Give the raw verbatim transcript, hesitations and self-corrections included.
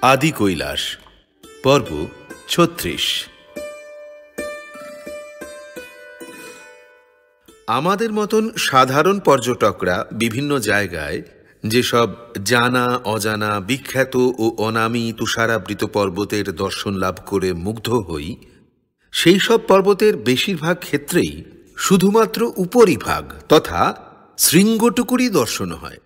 আদি কৈলাস পর্ব ছত্রিশ। আমাদের মতন সাধারণ পর্যটকরা বিভিন্ন জায়গায় যেসব জানা অজানা বিখ্যাত ও অনামী তুষারাবৃত পর্বতের দর্শন লাভ করে মুগ্ধ হই, সেই সব পর্বতের বেশিরভাগ ক্ষেত্রেই শুধুমাত্র উপরিভাগ তথা শৃঙ্গটুকুরই দর্শন হয়।